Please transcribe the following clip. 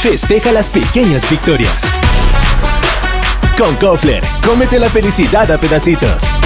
Festeja las pequeñas victorias. Con Cofler, cómete la felicidad a pedacitos.